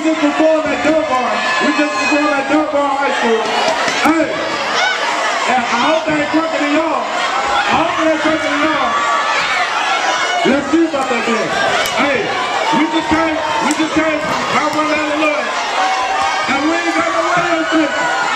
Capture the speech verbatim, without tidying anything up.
just performed at Dunbar. We just performed at Dunbar High School. Hey, and I hope they ain't crooked to y'all. I hope they ain't crooked to y'all. Let's see about that then. Hey, we just came, we just came from California, Illinois, and we ain't got no radio station.